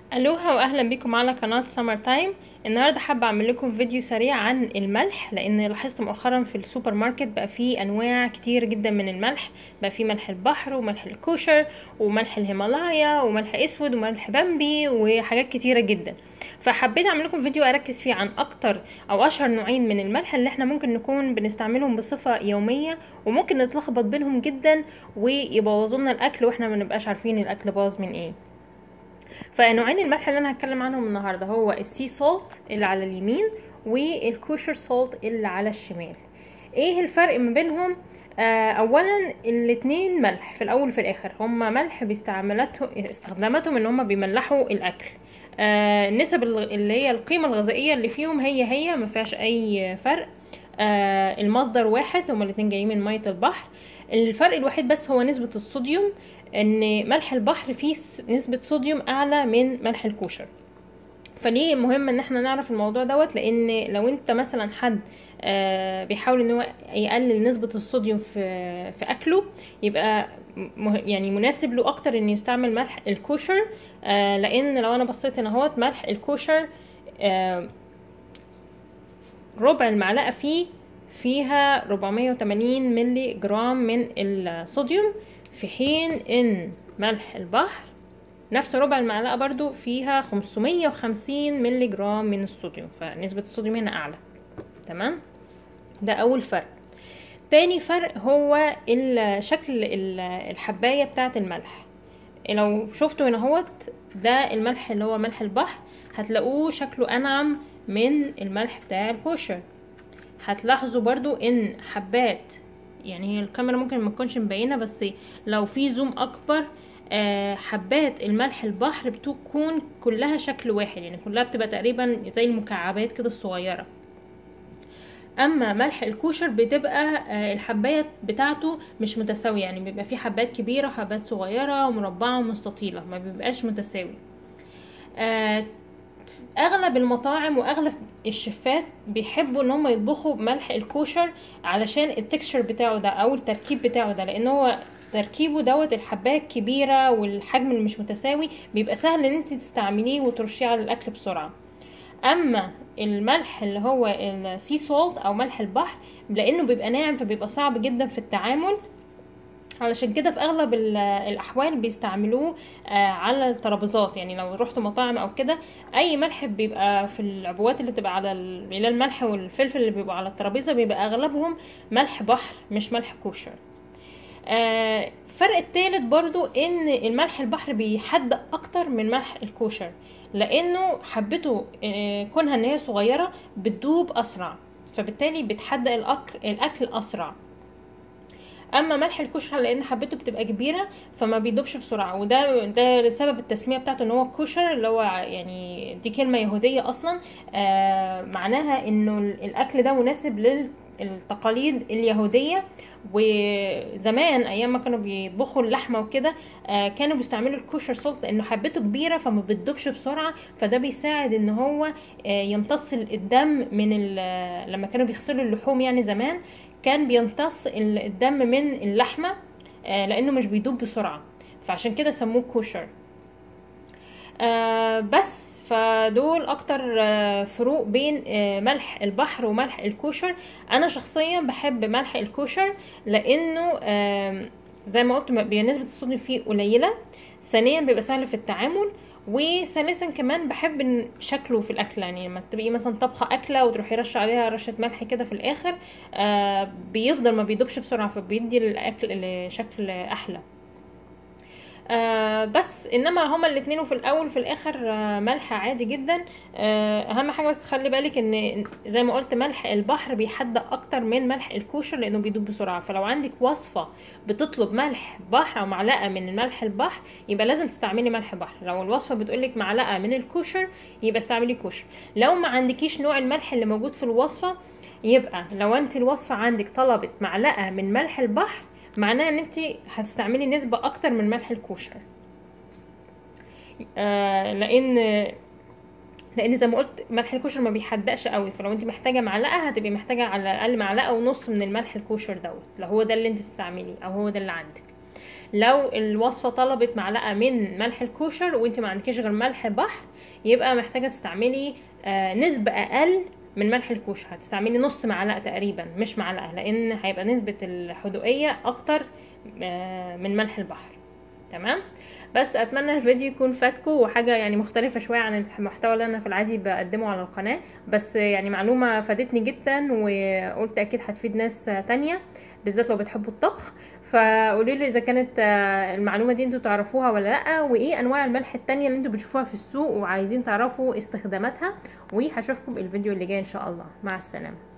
الوها واهلا بيكم على قناه سمر تايم. النهارده حابه اعمل لكم فيديو سريع عن الملح، لان لاحظت مؤخرا في السوبر ماركت بقى فيه انواع كتير جدا من الملح. بقى فيه ملح البحر وملح الكوشر وملح الهيمالايا وملح اسود وملح بامبي وحاجات كتيره جدا. فحبيت اعمل لكم فيديو اركز فيه عن اكتر او اشهر نوعين من الملح اللي احنا ممكن نكون بنستعملهم بصفه يوميه، وممكن نتلخبط بينهم جدا ويبوظوا لنا الاكل واحنا ما نبقاش عارفين الاكل باظ من ايه. فنوعين الملح اللي انا هتكلم عنهم النهارده هو السي سولت اللي على اليمين والكوشر سولت اللي على الشمال. ايه الفرق ما بينهم؟ اولا الاتنين ملح في الاول وفي الاخر، هما ملح استخداماتهم ان هما بيملحوا الاكل. النسب اللي هي القيمه الغذائيه اللي فيهم هي ما فيهاش اي فرق. المصدر واحد، هما الاتنين جايين من ميه البحر. الفرق الوحيد بس هو نسبه الصوديوم، ان ملح البحر فيه نسبة صوديوم اعلى من ملح الكوشر. فليه مهم ان احنا نعرف الموضوع دوت؟ لان لو انت مثلا حد بيحاول ان هو يقلل نسبة الصوديوم في اكله، يبقى يعني مناسب له اكتر ان يستعمل ملح الكوشر. لان لو انا بصيت هنا اهوت ملح الكوشر ربع المعلقة فيها 480 ملي جرام من الصوديوم، في حين ان ملح البحر نفس ربع المعلقة برضو فيها 550 ملي جرام من الصوديوم، فنسبة الصوديوم هنا اعلى. تمام، ده اول فرق. تاني فرق هو شكل الحباية بتاعة الملح. لو شفتوا هنا اهوت، ده الملح اللي هو ملح البحر، هتلاقوه شكله انعم من الملح بتاع الكوشر. هتلاحظوا برضو ان حبات، يعني هي الكاميرا ممكن ما تكونش مبينه، بس لو في زوم اكبر حبات الملح البحر بتكون كلها شكل واحد، يعني كلها بتبقى تقريبا زي المكعبات كده الصغيره. اما ملح الكوشر بتبقى الحبايه بتاعته مش متساويه، يعني بيبقى في حبات كبيره وحبات صغيره ومربعه ومستطيله، ما بيبقاش متساوي. اغلب المطاعم واغلب الشيفات بيحبوا ان هم يطبخوا بملح الكوشر علشان التكستشر بتاعه ده او التركيب بتاعه ده، لان هو تركيبه دوت الحبايه الكبيره والحجم اللي مش متساوي بيبقى سهل ان انت تستعمليه وترشيه على الاكل بسرعه. اما الملح اللي هو السي سولت او ملح البحر، لانه بيبقى ناعم فبيبقى صعب جدا في التعامل، علشان كده في اغلب الاحوال بيستعملوه على الترابيزات. يعني لو رحتوا مطاعم او كده، اي ملح بيبقى في العبوات اللي بتبقى على اللي الملح والفلفل اللي بيبقوا على الترابيزه بيبقى اغلبهم ملح بحر مش ملح كوشر. الفرق الثالث برضو ان الملح البحر بيحدق اكتر من ملح الكوشر، لانه حبته كونها ان هي صغيره بتدوب اسرع، فبالتالي بتحدق الاكل اسرع. اما ملح الكشر لان حبته بتبقى كبيره فما بيدوبش بسرعه، وده سبب التسميه بتاعته ان هو كشر، اللي هو يعني دي كلمه يهوديه اصلا. معناها انه الاكل ده مناسب للتقاليد اليهوديه. وزمان ايام ما كانوا بيطبخوا اللحمه وكده كانوا بيستعملوا الكوشر سولت لانه حبته كبيره فما بتدوبش بسرعه، فده بيساعد ان هو يمتص الدم من لما كانوا بيغسلوا اللحوم. يعني زمان كان بيمتص الدم من اللحمه لانه مش بيدوب بسرعه، فعشان كده سموه كوشر. بس فدول اكتر فروق بين ملح البحر وملح الكوشر. انا شخصيا بحب ملح الكوشر لانه زي ما قلت نسبة الصوديوم فيه قليلة، ثانيا بيبقى سهل في التعامل، وثالثا كمان بحب شكله في الاكل. يعني لما تبقي مثلا طبخه اكله وتروحي رشه عليها رشه ملح كده في الاخر بيفضل ما بيدوبش بسرعه، فبيدي الاكل شكل احلى. بس انما هما الاتنين وفي الاول وفي الاخر ملح عادي جدا. اهم حاجه بس خلي بالك ان زي ما قلت ملح البحر بيحدق اكتر من ملح الكوشر لانه بيدوب بسرعه. فلو عندك وصفه بتطلب ملح بحر او معلقه من ملح البحر يبقى لازم تستعملي ملح بحر. لو الوصفه بتقولك معلقه من الكوشر يبقى استعملي كوشر. لو ما عندكيش نوع الملح اللي موجود في الوصفه، يبقى لو انت الوصفه عندك طلبت معلقه من ملح البحر معناه ان انت هتستعملي نسبة اكتر من ملح الكوشر. لان زي ما قلت ملح الكوشر ما بيحدقش قوي، فلو انت محتاجة معلقة هتبقي محتاجة على الاقل معلقة ونص من الملح الكوشر دوت، لو هو ده اللي انت بتستعمليه او هو ده اللي عندك. لو الوصفه طلبت معلقه من ملح الكوشر وانت ما عندكيش غير ملح بحر، يبقى محتاجه تستعملي نسبه اقل من ملح الكوشر، هتستعملي نص معلقه تقريبا مش معلقه، لان هيبقى نسبه الحدوقيه اكتر من ملح البحر. تمام. بس اتمنى الفيديو يكون فاتكم وحاجه يعني مختلفه شويه عن المحتوى اللي انا في العادي بقدمه على القناه، بس يعني معلومه فادتني جدا وقلت اكيد هتفيد ناس تانية بالذات لو بتحبوا الطبخ. فقولوا لي اذا كانت المعلومه دي انتوا تعرفوها ولا لا، وايه انواع الملح التانية اللي انتوا بتشوفوها في السوق وعايزين تعرفوا استخداماتها. وهشوفكم الفيديو اللي جاي ان شاء الله. مع السلامه.